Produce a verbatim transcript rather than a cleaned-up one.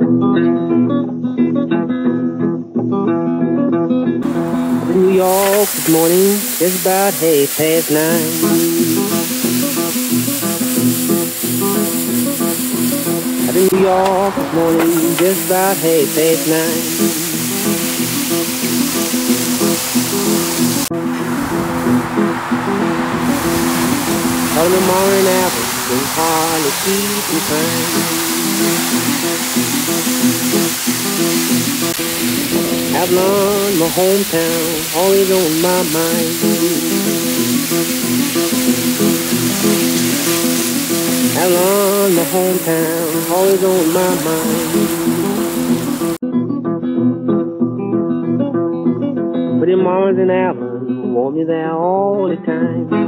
New York this morning, just about half past nine. I've been in New York this morning, just about half past nine. Caught in the morning hours, can hardly keep from crying. Avalon, my hometown, always on my mind. Avalon, my hometown, always on my mind. But in Mars and Avalon, want me there all the time.